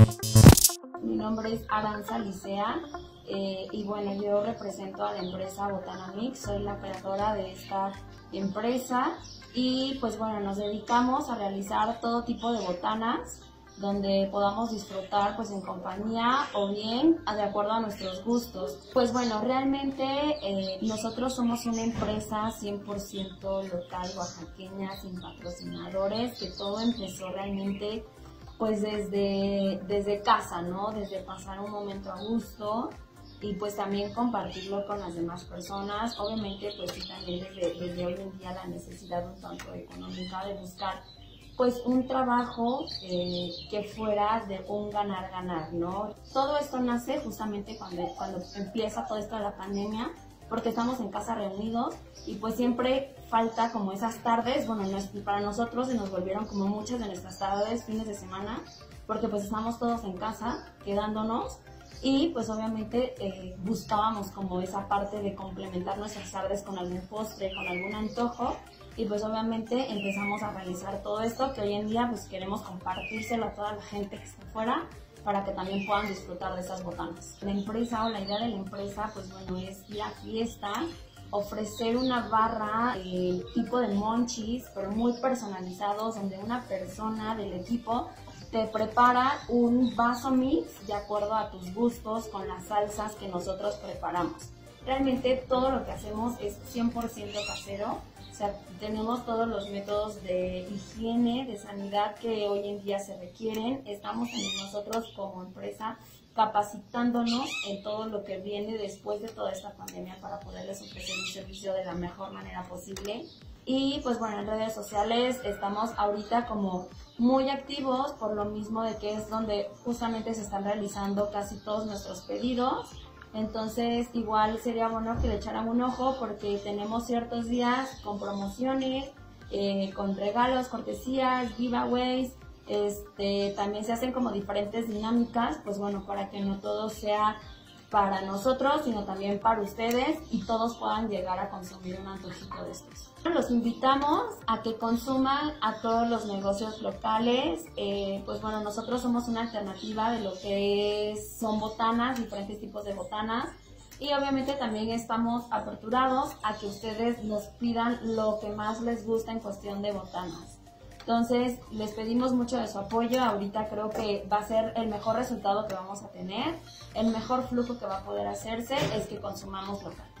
Mi nombre es Aranza Licea y bueno, yo represento a la empresa Botanamix, soy la creadora de esta empresa y pues bueno, nos dedicamos a realizar todo tipo de botanas donde podamos disfrutar pues en compañía o bien de acuerdo a nuestros gustos. Pues bueno, realmente nosotros somos una empresa 100% local oaxaqueña, sin patrocinadores, que todo empezó realmente pues desde casa, ¿no? Desde pasar un momento a gusto y pues también compartirlo con las demás personas. Obviamente pues sí también desde hoy en día la necesidad un tanto económica de buscar pues un trabajo que fuera de un ganar-ganar, ¿no? Todo esto nace justamente cuando empieza todo esto de la pandemia, porque estamos en casa reunidos y pues siempre falta como esas tardes, bueno, para nosotros se nos volvieron como muchas de nuestras tardes, fines de semana, porque pues estamos todos en casa quedándonos y pues obviamente buscábamos como esa parte de complementar nuestras tardes con algún postre, con algún antojo y pues obviamente empezamos a realizar todo esto que hoy en día pues queremos compartírselo a toda la gente que está afuera para que también puedan disfrutar de esas botanas. La empresa o la idea de la empresa pues bueno es la fiesta, ofrecer una barra tipo de monchis pero muy personalizados donde una persona del equipo te prepara un vaso mix de acuerdo a tus gustos con las salsas que nosotros preparamos. Realmente todo lo que hacemos es 100% casero, o sea, tenemos todos los métodos de higiene, de sanidad que hoy en día se requieren. Estamos también nosotros como empresa capacitándonos en todo lo que viene después de toda esta pandemia para poderles ofrecer un servicio de la mejor manera posible. Y pues bueno, en redes sociales estamos ahorita como muy activos por lo mismo de que es donde justamente se están realizando casi todos nuestros pedidos. Entonces igual sería bueno que le echaran un ojo porque tenemos ciertos días con promociones, con regalos, cortesías, giveaways. También se hacen como diferentes dinámicas, pues bueno, para que no todo sea para nosotros, sino también para ustedes y todos puedan llegar a consumir un antojito de estos. Los invitamos a que consuman a todos los negocios locales. Pues bueno, nosotros somos una alternativa de lo que son botanas, diferentes tipos de botanas. Y obviamente también estamos aperturados a que ustedes nos pidan lo que más les gusta en cuestión de botanas. Entonces, les pedimos mucho de su apoyo. Ahorita creo que va a ser el mejor resultado que vamos a tener. El mejor flujo que va a poder hacerse es que consumamos local.